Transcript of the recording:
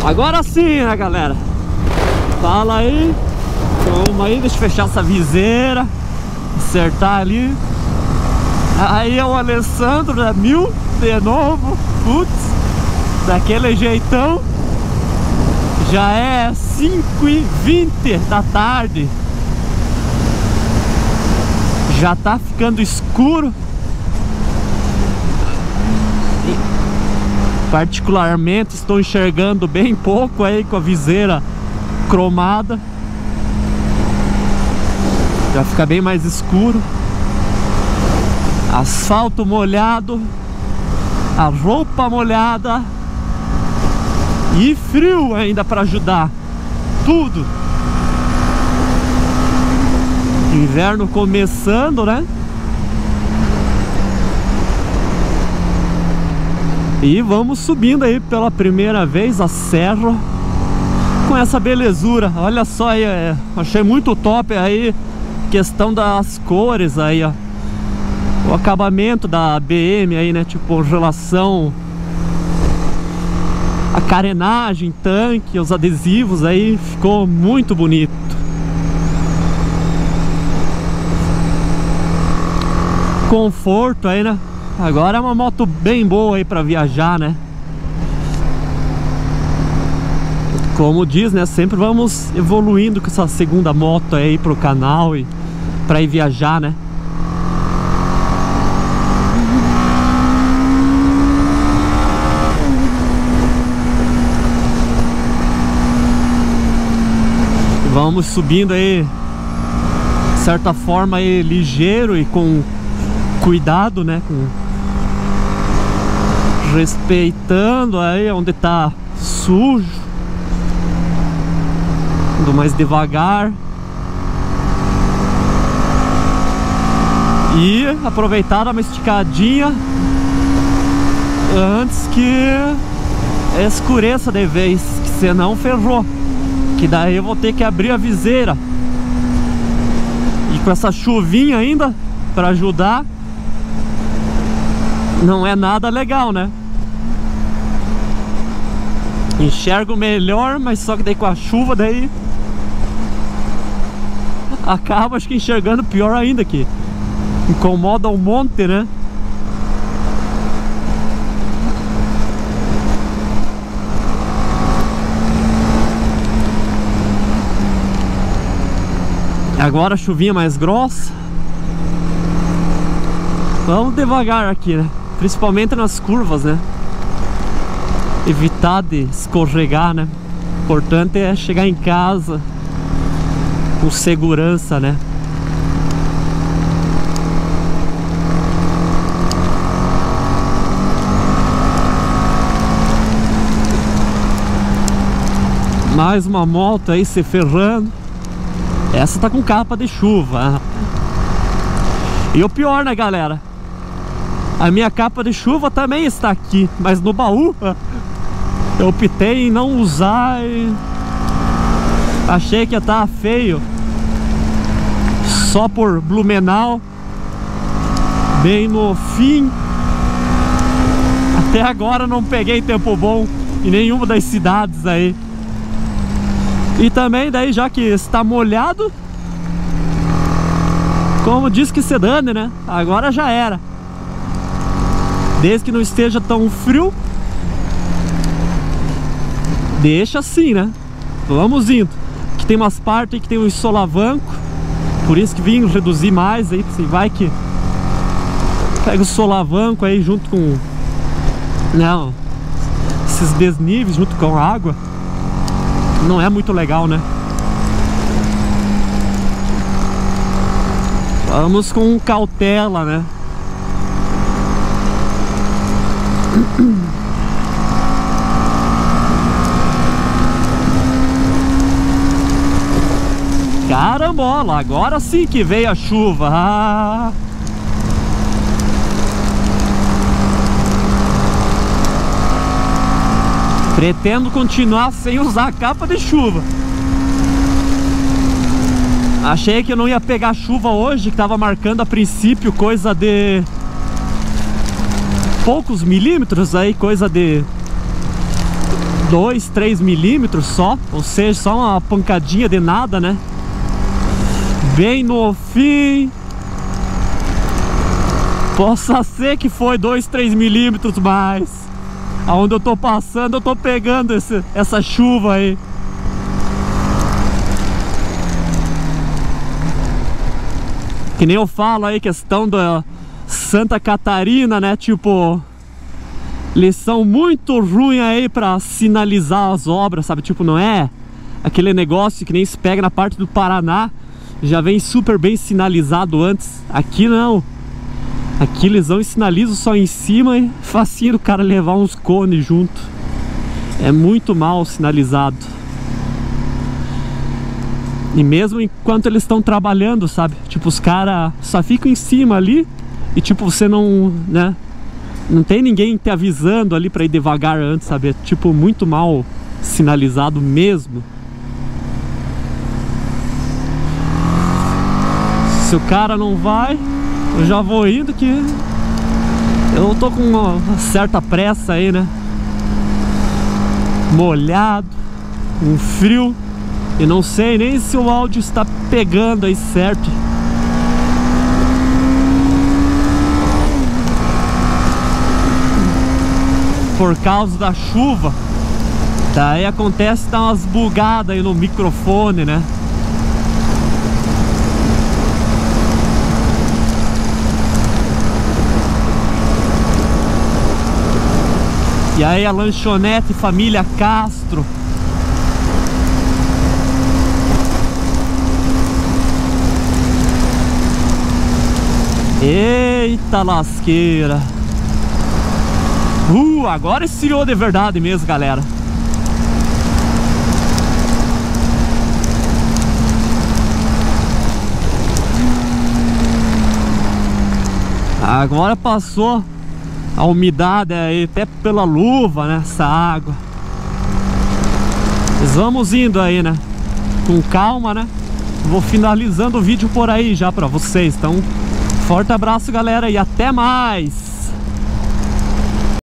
Agora sim, né, galera? Fala aí. Vamos aí, deixa eu fechar essa viseira, acertar ali. Aí é o Alessandro, né? De novo. Putz, daquele jeitão. Já é 5h20 da tarde. Já tá ficando escuro. Particularmente estou enxergando bem pouco aí com a viseira cromada. Já fica bem mais escuro. Asfalto molhado, a roupa molhada e frio ainda para ajudar. Tudo. Inverno começando, né? E vamos subindo aí pela primeira vez a serra com essa belezura. Olha só aí, achei muito top aí questão das cores aí, ó. O acabamento da BM aí, né? Tipo, relação a carenagem, tanque, os adesivos aí, ficou muito bonito. Conforto aí, né? Agora é uma moto bem boa aí pra viajar, né? Como diz, né? Sempre vamos evoluindo com essa segunda moto aí pro canal e pra ir viajar, né? Vamos subindo aí, de certa forma aí, ligeiro e com cuidado, né? Respeitando aí onde tá sujo, indo mais devagar e aproveitar uma esticadinha antes que escureça de vez, que senão ferrou. Que daí eu vou ter que abrir a viseira. E com essa chuvinha ainda para ajudar, não é nada legal, né? Enxergo melhor, mas só que daí com a chuva daí acaba, acho que enxergando pior ainda, que incomoda um monte, né? Agora a chuvinha mais grossa. Vamos devagar aqui, né? Principalmente nas curvas, né? Evitar de escorregar, né? O importante é chegar em casa com segurança, né? Mais uma moto aí se ferrando. Essa tá com capa de chuva. E o pior, né, galera? A minha capa de chuva também está aqui, mas no baú eu optei em não usar e achei que ia estar feio. Só por Blumenau, bem no fim. Até agora não peguei tempo bom em nenhuma das cidades aí. E também daí, já que está molhado, como diz que se dane, né? Agora já era. Desde que não esteja tão frio, deixa assim, né? Vamos indo. Aqui tem umas partes que tem um solavanco, por isso que vim reduzir mais aí. Você vai que pega o solavanco aí junto com, não, esses desníveis junto com a água. Não é muito legal, né? Vamos com cautela, né? Carambola, agora sim que veio a chuva. Pretendo continuar sem usar a capa de chuva. Achei que eu não ia pegar chuva hoje, que tava marcando a princípio coisa de poucos milímetros aí, coisa de 2, 3 milímetros só, ou seja, só uma pancadinha de nada, né? Bem no fim. Possa ser que foi 2, 3 milímetros, mas aonde eu tô passando, eu tô pegando essa chuva aí. Que nem eu falo aí, questão da Santa Catarina, né? Tipo, eles são muito ruins aí pra sinalizar as obras, sabe? Tipo, não é aquele negócio que nem se pega na parte do Paraná, já vem super bem sinalizado antes. Aqui não. Aqui eles vão e sinalizam só em cima e facinho do cara levar uns cones junto. É muito mal sinalizado. E mesmo enquanto eles estão trabalhando, sabe? Tipo, os caras só ficam em cima ali e tipo, você não, né? Não tem ninguém te avisando ali pra ir devagar antes, sabe? É tipo, muito mal sinalizado mesmo. Se o cara não vai, eu já vou indo, que eu tô com uma certa pressa aí, né? Molhado, um frio. E não sei nem se o áudio está pegando aí certo. Por causa da chuva. Daí acontece dar umas bugadas aí no microfone, né? E aí a lanchonete Família Castro. Eita lasqueira. Agora esfriou de verdade mesmo, galera. Agora passou a umidade aí, até pela luva, né? Essa água. Mas vamos indo aí, né? Com calma, né? Vou finalizando o vídeo por aí já pra vocês. Então, forte abraço, galera, e até mais!